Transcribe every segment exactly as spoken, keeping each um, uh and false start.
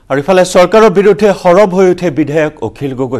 আৰু ইফালে চৰকাৰৰ বিৰুদ্ধে সৰব হৈ উঠে বিধায়ক অখিল গগৈ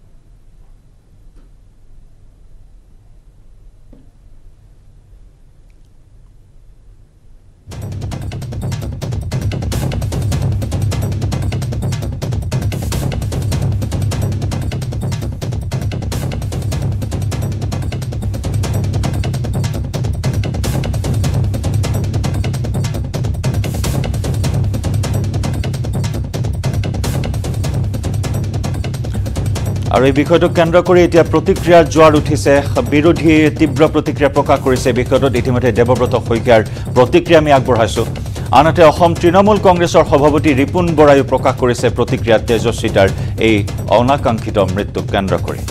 আৰু এই বিষয়টোক কেন্দ্ৰ কৰি এতিয়া প্ৰতিক্ৰিয়াৰ জোৱাৰ উঠিছে বিৰোধী তীব্ৰ প্ৰতিক্ৰিয়া প্ৰকাশ কৰিছে বিষয়টোত ইতিমধ্যে দেৱব্ৰত শইকীয়াৰ প্ৰতিক্ৰিয়া আমি আগবঢ়াইছো আনহাতে অসম তৃণমূল কংগ্ৰেছৰ সভাপতি ৰিপুন বৰায়ো প্ৰকাশ কৰিছে প্ৰতিক্ৰিয়া তেজস্বিতাৰ এই অনাকাংক্ষিত মৃত্যুক কেন্দ্ৰ কৰি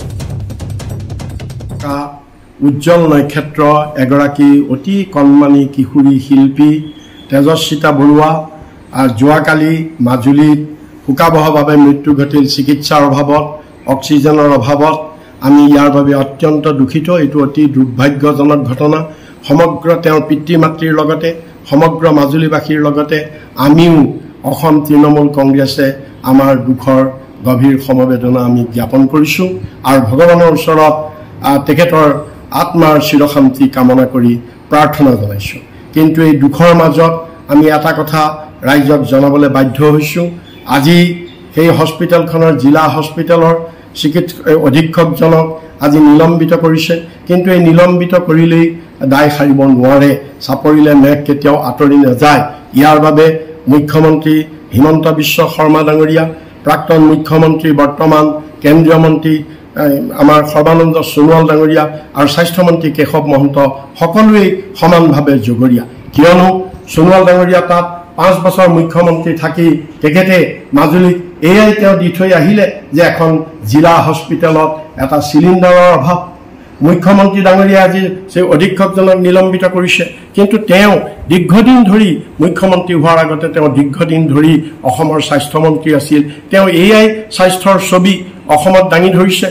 উজ্জ্বল নক্ষত্ৰ এগৰাকী অতি কণমানি কিশোৰী শিল্পী তেজস্বিতা বৰুৱা যোৱাকালি মাজুলীত শোকাবহভাৱে মৃত্যু ঘটিল চিকিৎসাৰ অভাৱত অক্সিজেনৰ অভাৱত আমি ইয়াৰ বাবে অত্যন্ত দুখিত এইটো অতি দুৰ্ভাগ্যজনক ঘটনা সমগ্ৰ তেওঁৰ পিতৃ মাতৃৰ লগতে সমগ্ৰ মাজুলীবাসীৰ লগতে আমিও অসম তৃণমূল কংগ্ৰেছে আমাৰ দুখৰ গভীৰ সমবেদনা আমি জ্ঞাপন কৰিছোঁ আৰু ভগৱানৰ ওচৰত তেখেতৰ আত্মাৰ চিৰশান্তি কামনা কৰি প্ৰাৰ্থনা জনাইছোঁ কিন্তু এই দুখৰ মাজত আমি এটা কথা ৰাইজক জনাবলৈ বাধ্য হৈছোঁ আজি সেই হস্পিটেলখনৰ জিলা হস্পিটেলৰ চিকিৎসক অধীক্ষকজনক আজি নিলম্বিত কৰিছে কিন্তু এই নিলম্বিত কৰিলেই দায় সাৰিব নোৱাৰে চাপৰিলে মেঘ কেতিয়াও আঁতৰি নাযায় ইয়াৰ বাবে মুখ্যমন্ত্ৰী হিমন্ত বিশ্ব শৰ্মা ডাঙৰীয়া প্ৰাক্তন মুখ্যমন্ত্ৰী বৰ্তমান কেন্দ্ৰীয় মন্ত্ৰী আমাৰ সৰ্বানন্দ সোণোৱাল ডাঙৰীয়া আৰু স্বাস্থ্যমন্ত্ৰী কেশৱ মহন্ত সকলোৱে সমানভাৱে জগৰীয়া কিয়নো সোণোৱাল ডাঙৰীয়া তাত পাঁচ বছৰ মুখ্যমন্ত্ৰী থাকি তেখেতে মাজুলীত এয়াই তেওঁ দি থৈ আহিলে যে এখন জিলা হস্পিটেলত এটা চিলিণ্ডাৰৰ অভাৱ মুখ্যমন্ত্ৰী ডাঙৰীয়া আজি সেই অধীক্ষকজনক নিলম্বিত কৰিছে কিন্তু তেওঁ দীৰ্ঘদিন ধৰি মুখ্যমন্ত্ৰী হোৱাৰ আগতে তেওঁ দীৰ্ঘদিন ধৰি অসমৰ স্বাস্থ্যমন্ত্ৰী আছিল তেওঁ এয়াই স্বাস্থ্যৰ ছবি অসমত দাঙি ধৰিছে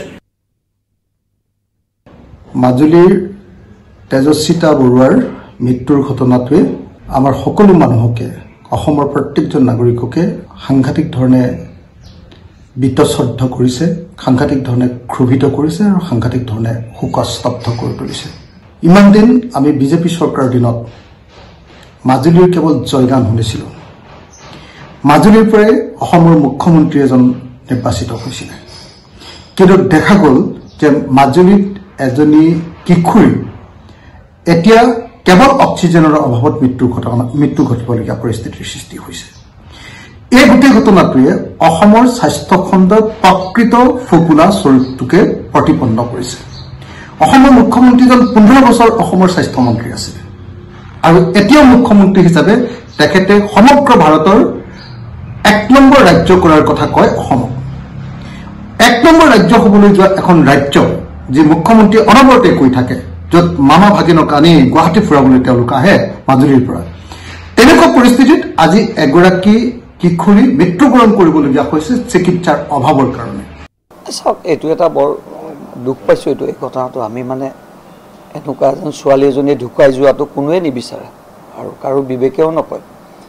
মাজুলীৰ তেজস্বিতা বৰুৱাৰ মৃত্যুৰ ঘটনাটোৱে আমাৰ সকলো মানুহকে অসমৰ প্ৰত্যেকজন নাগৰিককে সাংঘাতিক ধৰণে বিতশ্ৰদ্ধ কৰিছে সাংঘাতিক ধৰণে ক্ষোভিত কৰিছে আৰু সাংঘাতিক ধৰণে শোকস্তব্ধ কৰি তুলিছে ইমান দিন আমি বিজেপি চৰকাৰৰ দিনত মাজুলীৰ কেৱল জয়গান শুনিছিলোঁ মাজুলীৰ পৰাই অসমৰ মুখ্যমন্ত্ৰী এজন নিৰ্বাচিত হৈছিলে কিন্তু দেখা গ'ল যে মাজুলীত এজনী কিশোৰী এতিয়া কেৱল অক্সিজেনৰ অভাৱত মৃত্যু ঘটনা মৃত্যু ঘটিবলগীয়া পৰিস্থিতিৰ সৃষ্টি হৈছে এই গোটেই ঘটনাটোৱে অসমৰ স্বাস্থ্য খণ্ডৰ প্ৰকৃত ফকুলা স্বৰূপটোকে প্ৰতিপন্ন কৰিছে অসমৰ মুখ্যমন্ত্ৰীজন পোন্ধৰ বছৰ অসমৰ স্বাস্থ্যমন্ত্ৰী আছিল আৰু এতিয়াও মুখ্যমন্ত্ৰী হিচাপে তেখেতে সমগ্ৰ ভাৰতৰ এক নম্বৰ ৰাজ্য কৰাৰ কথা কয় অসমক এক নম্বৰ ৰাজ্য হ'বলৈ যোৱা এখন ৰাজ্য যি মুখ্যমন্ত্ৰী অনবৰতে কৈ থাকে য'ত মামা ভাগিনক আনি গুৱাহাটী ফুৰাবলৈ তেওঁলোক আহে মাজুলীৰ পৰা তেনেকুৱা পৰিস্থিতিত আজি এগৰাকী কিশোৰী মৃত্যুবৰণ কৰিবলগীয়া হৈছে চিকিৎসাৰ অভাৱৰ কাৰণে চাওক এইটো এটা বৰ দুখ পাইছোঁ এইটো এই ঘটনাটো আমি মানে এনেকুৱা এজন ছোৱালী এজনী ঢুকাই যোৱাটো কোনোৱে নিবিচাৰে আৰু কাৰো বিবেকেও নকয়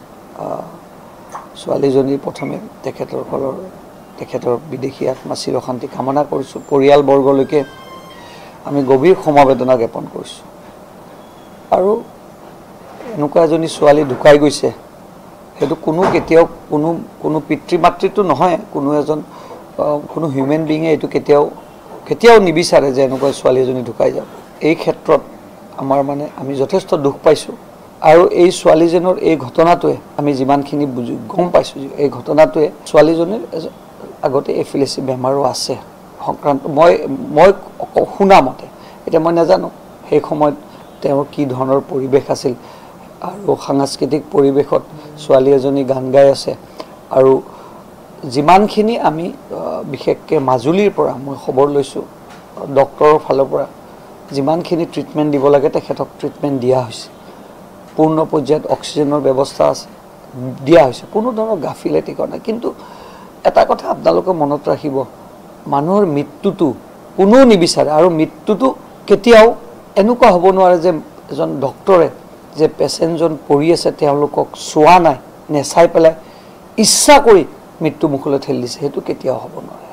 ছোৱালীজনী প্ৰথমে তেখেতৰ ঘৰৰ তেখেতৰ বিদেশী আত্মা চিৰশান্তি কামনা কৰিছোঁ পৰিয়ালবৰ্গলৈকে আমি গভীৰ সমবেদনা জ্ঞাপন কৰিছোঁ আৰু এনেকুৱা এজনী ছোৱালী ঢুকাই গৈছে সেইটো কোনো কেতিয়াও কোনো কোনো পিতৃ মাতৃটো নহয় কোনো এজন কোনো হিউমেন বিঙে এইটো কেতিয়াও কেতিয়াও নিবিচাৰে যে এনেকুৱা ছোৱালী এজনী ঢুকাই যাওক এই ক্ষেত্ৰত আমাৰ মানে আমি যথেষ্ট দুখ পাইছোঁ আৰু এই ছোৱালীজনীৰ এই ঘটনাটোৱে আমি যিমানখিনি বুজি গম পাইছোঁ এই ঘটনাটোৱে ছোৱালীজনীৰ আগতে এফিলেচি বেমাৰো আছে সংক্ৰান্ত মই মই শুনা মতে এতিয়া মই নাজানো সেই সময়ত তেওঁৰ কি ধৰণৰ পৰিৱেশ আছিল আৰু সাংস্কৃতিক পৰিৱেশত ছোৱালী এজনী গান গাই আছে আৰু যিমানখিনি আমি বিশেষকৈ মাজুলীৰ পৰা মই খবৰ লৈছোঁ ডক্টৰৰ ফালৰ পৰা যিমানখিনি ট্ৰিটমেণ্ট দিব লাগে তেখেতক ট্ৰিটমেণ্ট দিয়া হৈছে পূৰ্ণ পৰ্যায়ত অক্সিজেনৰ ব্যৱস্থা আছে দিয়া হৈছে কোনো ধৰণৰ গাফিলতি কৰা নাই কিন্তু এটা কথা আপোনালোকে মনত ৰাখিব মানুহৰ মৃত্যুটো কোনো নিবিচাৰে আৰু মৃত্যুটো কেতিয়াও এনেকুৱা হ'ব নোৱাৰে যে এজন ডক্টৰে যে পেচেণ্টজন পৰি আছে তেওঁলোকক চোৱা নাই নেচাই পেলাই ইচ্ছা কৰি মৃত্যু মুখলৈ ঠেলি দিছে সেইটো কেতিয়াও হ'ব নোৱাৰে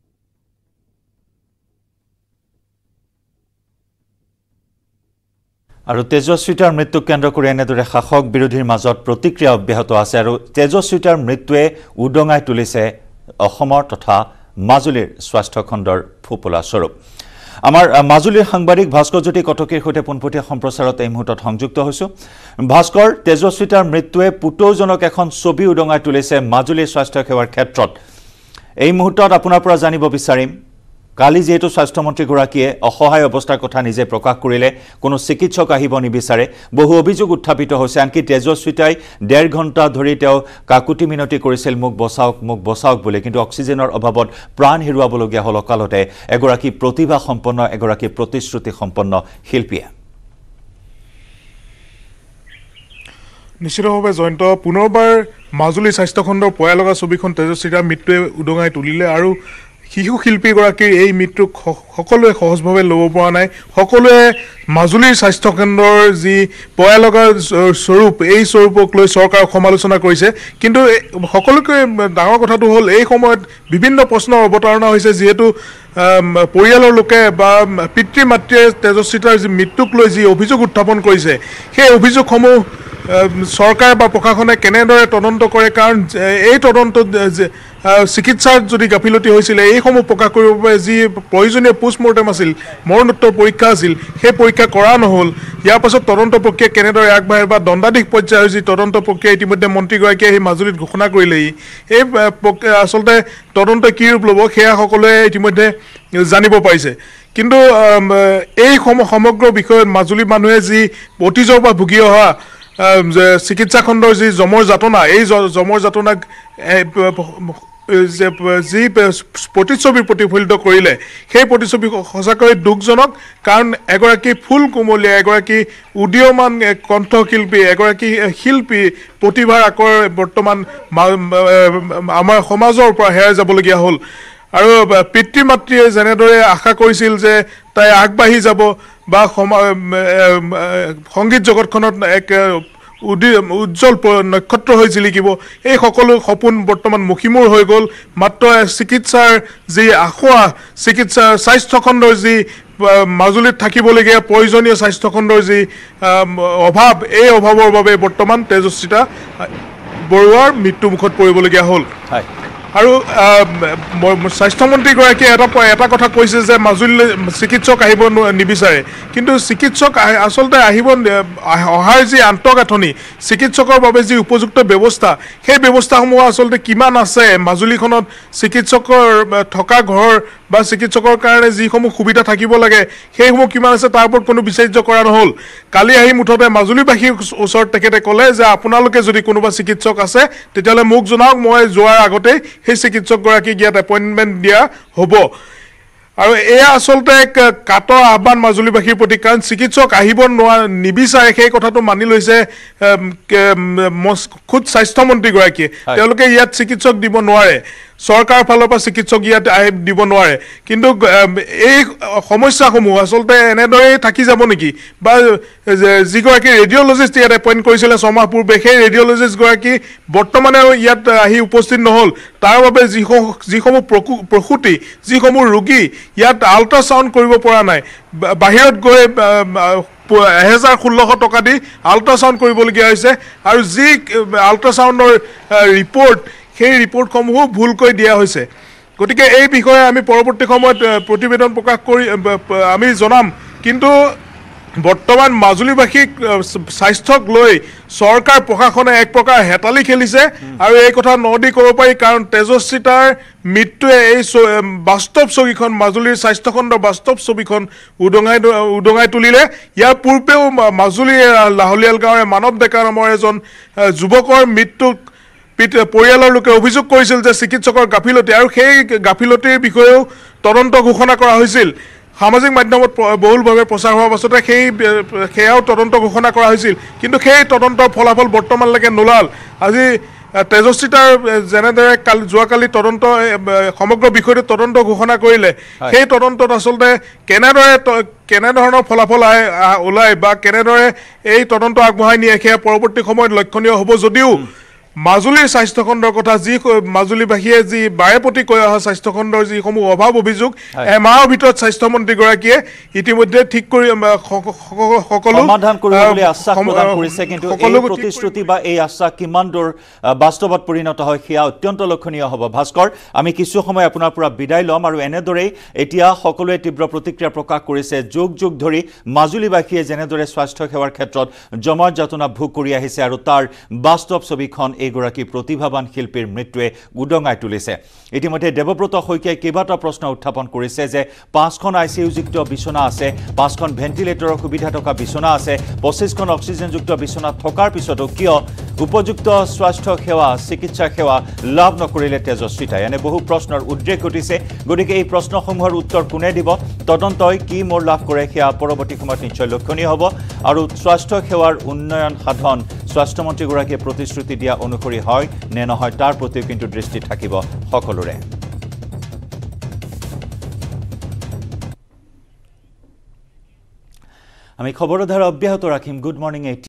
আৰু তেজস্বিতাৰ মৃত্যুক কেন্দ্ৰ কৰি এনেদৰে শাসক বিৰোধীৰ মাজত প্ৰতিক্ৰিয়া অব্যাহত আছে আৰু তেজস্বিতাৰ মৃত্যুৱে উদঙাই তুলিছে অসমৰ তথা মাজুলীৰ স্বাস্থ্য খণ্ডৰ ফুপুলা স্বৰূপ আমাৰ মাজুলীৰ সাংবাদিক ভাস্কৰ জ্যোতি কটকীৰ সৈতে পোনপটীয়া সম্প্ৰচাৰত এই মুহূৰ্তত সংযুক্ত হৈছো ভাস্কৰ তেজস্বিতাৰ মৃত্যুৱে পুতৌজনক এখন ছবি উদঙাই তুলিছে মাজুলীৰ স্বাস্থ্য সেৱাৰ ক্ষেত্ৰত এই মুহূৰ্তত আপোনাৰ পৰা জানিব বিচাৰিম কালি যেহেতু স্বাস্থ্যমন্ত্ৰী গৰাকীয়ে অসহায় অৱস্থাৰ কথা নিজে প্ৰকাশ কৰিলে কোনো চিকিৎসক আহিব নিবিচাৰে বহু অভিযোগ উত্থাপিত হৈছে আনকি তেজস্বিতাই ডেৰ ঘণ্টা ধৰি তেওঁ কাকুতি মিনতি কৰিছিল মোক বচাওক মোক বচাওক বুলি কিন্তু অক্সিজেনৰ অভাৱত প্ৰাণ হেৰুৱাবলগীয়া হ'ল অকালতে এগৰাকী প্ৰতিভা সম্পন্ন এগৰাকী প্ৰতিশ্ৰুতি সম্পন্ন শিল্পীয়ে নিশ্চিতভাৱে জয়ন্ত পুনৰবাৰ মাজুলী স্বাস্থ্যখণ্ডৰ পয়া লগা ছবিখন তেজস্বিতাৰ মৃত্যুৱে উদঙাই তুলিলে আৰু শিশু শিল্পীগৰাকীৰ এই মৃত্যুক সকলোৱে সহজভাৱে ল'ব পৰা নাই সকলোৱে মাজুলীৰ স্বাস্থ্যকেন্দ্ৰৰ যি পয়া লগা স্বৰূপ এই স্বৰূপক লৈ চৰকাৰক সমালোচনা কৰিছে কিন্তু সকলোকে ডাঙৰ কথাটো হ'ল এই সময়ত বিভিন্ন প্ৰশ্নৰ অৱতাৰণা হৈছে যিহেতু পৰিয়ালৰ লোকে বা পিতৃ মাতৃয়ে তেজস্বিতাৰ যি মৃত্যুক লৈ যি অভিযোগ উত্থাপন কৰিছে সেই অভিযোগসমূহ চৰকাৰ বা প্ৰশাসনে কেনেদৰে তদন্ত কৰে কাৰণ এই তদন্তত চিকিৎসাৰ যদি গাফিলতি হৈছিল এইসমূহ প্ৰকাশ কৰিব বাবে যি প্ৰয়োজনীয় পোষ্টমৰ্টেম আছিল মৰণোত্তৰ পৰীক্ষা আছিল সেই পৰীক্ষা কৰা নহ'ল ইয়াৰ পাছত তদন্ত প্ৰক্ৰিয়া কেনেদৰে আগবাঢ়ে বা দণ্ডাধীশ পৰ্যায়ৰ যি তদন্ত প্ৰক্ৰিয়া ইতিমধ্যে মন্ত্ৰীগৰাকীয়ে সেই মাজুলীত ঘোষণা কৰিলেই এই আচলতে তদন্ত কি ৰূপ ল'ব সেয়া সকলোৱে ইতিমধ্যে জানিব পাৰিছে কিন্তু এই সমগ্ৰ বিষয়ত মাজুলী মানুহে যি অতীজৰ পৰা ভুগি অহা চিকিৎসা খণ্ডৰ যি জমৰ যাতনা এই জমৰ যাতনাক যি প্ৰতিচ্ছবি প্ৰতিফলিত কৰিলে সেই প্ৰতিচ্ছবি সঁচাকৈ দুখজনক কাৰণ এগৰাকী ফুল কোমলীয়া এগৰাকী উদীয়মান কণ্ঠশিল্পী এগৰাকী শিল্পী প্ৰতিভাৰ আকৰ বৰ্তমান আমাৰ সমাজৰ পৰা হেৰাই যাবলগীয়া হ'ল আৰু পিতৃ মাতৃয়ে যেনেদৰে আশা কৰিছিল যে তাই আগবাঢ়ি যাব বা সংগীত জগতখনত এক উজ্জ্বল নক্ষত্ৰ হৈ জিলিকিব এই সকলো সপোন বৰ্তমান মুখিমূৰ হৈ গ'ল মাত্ৰ চিকিৎসাৰ যি আশা চিকিৎসা স্বাস্থ্যখণ্ডৰ যি মাজুলীত থাকিবলগীয়া প্ৰয়োজনীয় স্বাস্থ্যখণ্ডৰ যি অভাৱ এই অভাৱৰ বাবে বৰ্তমান তেজস্বিতা বৰুৱাৰ মৃত্যুমুখত পৰিবলগীয়া হ'ল আৰু স্বাস্থ্যমন্ত্ৰীগৰাকীয়ে এটা এটা কথা কৈছে যে মাজুলীলৈ চিকিৎসক আহিব নিবিচাৰে কিন্তু চিকিৎসক আচলতে আহিব অহাৰ যি আন্তঃগাঁথনি চিকিৎসকৰ বাবে যি উপযুক্ত ব্যৱস্থা সেই ব্যৱস্থাসমূহ আচলতে কিমান আছে মাজুলীখনত চিকিৎসকৰ থকা ঘৰ বা চিকিৎসকৰ কাৰণে যিসমূহ সুবিধা থাকিব লাগে সেইসমূহ কিমান আছে তাৰ ওপৰত কোনো বিচাৰ্য কৰা নহ'ল কালি আহি মুঠতে মাজুলীবাসীৰ ওচৰত তেখেতে ক'লে যে আপোনালোকে যদি কোনোবা চিকিৎসক আছে তেতিয়াহ'লে মোক জনাওক মই যোৱাৰ আগতেই সেই চিকিৎসকগৰাকীক ইয়াত এপইণ্টমেণ্ট দিয়া হ'ব আৰু এয়া আচলতে এক কাটৰ আহ্বান মাজুলীবাসীৰ প্ৰতি কাৰণ চিকিৎসক আহিব নোৱাৰে নিবিচাৰে সেই কথাটো মানি লৈছে খুদ স্বাস্থ্যমন্ত্ৰীগৰাকীয়ে তেওঁলোকে ইয়াত চিকিৎসক দিব নোৱাৰে চৰকাৰৰ ফালৰ পৰা চিকিৎসক ইয়াত আহি দিব নোৱাৰে কিন্তু এই সমস্যাসমূহ আচলতে এনেদৰেই থাকি যাব নেকি বা যিগৰাকী ৰেডিঅ'লজিষ্ট ইয়াত এপইণ্ট কৰিছিলে ছমাহ পূৰ্বে সেই ৰেডিঅ'লজিষ্টগৰাকী বৰ্তমানে ইয়াত আহি উপস্থিত নহ'ল তাৰ বাবে যিসমূহ যিসমূহ প্ৰসূতি যিসমূহ ৰোগী ইয়াত আল্ট্ৰাচাউণ্ড কৰিব পৰা নাই বাহিৰত গৈ এহেজাৰ ষোল্লশ টকা দি আল্ট্ৰাচাউণ্ড কৰিবলগীয়া হৈছে আৰু যি আল্ট্ৰাচাউণ্ডৰ ৰিপৰ্ট সেই ৰিপৰ্টসমূহো ভুলকৈ দিয়া হৈছে গতিকে এই বিষয়ে আমি পৰৱৰ্তী সময়ত প্ৰতিবেদন প্ৰকাশ কৰি আমি জনাম কিন্তু বৰ্তমান মাজুলীবাসীক স্বাস্থ্যক লৈ চৰকাৰ প্ৰশাসনে এক প্ৰকাৰ হেতালি খেলিছে আৰু এই কথা নদি ক'ব পাৰি কাৰণ তেজস্বিতাৰ মৃত্যুৱে এই বাস্তৱ ছবিখন মাজুলীৰ স্বাস্থ্যখণ্ডৰ বাস্তৱ ছবিখন উদঙাই উদঙাই তুলিলে ইয়াৰ পূৰ্বেও মাজুলীৰ লাহলীয়াল গাঁৱৰে মানৱ ডেকা নামৰ এজন যুৱকৰ মৃত্যুক পৰিয়ালৰ লোকে অভিযোগ কৰিছিল যে চিকিৎসকৰ গাফিলতি আৰু সেই গাফিলতিৰ বিষয়েও তদন্ত ঘোষণা কৰা হৈছিল সামাজিক মাধ্যমত বহুলভাৱে প্ৰচাৰ হোৱাৰ পাছতে সেই সেয়াও তদন্ত ঘোষণা কৰা হৈছিল কিন্তু সেই তদন্তৰ ফলাফল বৰ্তমানলৈকে নোলাল আজি তেজস্বিতাৰ যেনেদৰে কালি যোৱাকালি তদন্ত সমগ্ৰ বিষয়টো তদন্ত ঘোষণা কৰিলে সেই তদন্তত আচলতে কেনেদৰে কেনেধৰণৰ ফলাফল আহে ওলায় বা কেনেদৰে এই তদন্ত আগবঢ়াই নিয়ে সেয়া পৰৱৰ্তী সময়ত লক্ষণীয় হ'ব যদিও মাজুলীৰ স্বাস্থ্যখণ্ডৰ কথা যি মাজুলীবাসীয়ে যি বাৰে প্ৰতি কৈ অহা স্বাস্থ্যখণ্ডৰ যিসমূহ অভাৱ অভিযোগ এমাহৰ ভিতৰত স্বাস্থ্যমন্ত্ৰীগৰাকীয়ে ইতিমধ্যে ঠিক কৰি সকলো সমাধান কৰিবলৈ আশ্বাস প্ৰদান কৰিছে কিন্তু এই প্ৰতিশ্ৰুতি বা এই আশ্বাস কিমান দূৰ বাস্তৱত পৰিণত হয় সেয়া অত্যন্ত লক্ষণীয় হ'ব ভাস্কৰ আমি কিছু সময় আপোনাৰ পৰা বিদায় ল'ম আৰু এনেদৰেই এতিয়া সকলোৱে তীব্ৰ প্ৰতিক্ৰিয়া প্ৰকাশ কৰিছে যুগ যুগ ধৰি মাজুলীবাসীয়ে যেনেদৰে স্বাস্থ্য সেৱাৰ ক্ষেত্ৰত জমাৰ যাতনা ভোগ কৰি আহিছে আৰু তাৰ বাস্তৱ ছবিখন এগৰাকী প্ৰতিভাবান শিল্পীৰ মৃত্যুৱে উদঙাই তুলিছে ইতিমধ্যে দেৱব্ৰত শইকীয়াই কেইবাটা প্ৰশ্ন উত্থাপন কৰিছে যে পাঁচখন আইচিইউযুক্ত বিছনা আছে পাঁচখন ভেণ্টিলেটৰৰ সুবিধা থকা বিছনা আছে পঁচিছখন অক্সিজেনযুক্ত বিছনা থকাৰ পিছতো কিয় উপযুক্ত স্বাস্থ্য সেৱা চিকিৎসা সেৱা লাভ নকৰিলে তেজস্বিতাই এনে বহু প্ৰশ্নৰ উদ্ৰেক ঘটিছে গতিকে এই প্ৰশ্নসমূহৰ উত্তৰ কোনে দিব তদন্তই কি মোৰ লাভ কৰে সেয়া পৰৱৰ্তী সময়ত নিশ্চয় লক্ষণীয় হ'ব আৰু স্বাস্থ্য সেৱাৰ উন্নয়ন সাধন স্বাস্থ্যমন্ত্ৰীগৰাকীয়ে প্ৰতিশ্ৰুতি দিয়া অনুসৰি হয় নে নহয় তাৰ প্ৰতিও কিন্তু দৃষ্টি থাকিব সকলোৰে আমি খবৰৰ ধাৰা অব্যাহত ৰাখিম গুড মৰ্নিং এইট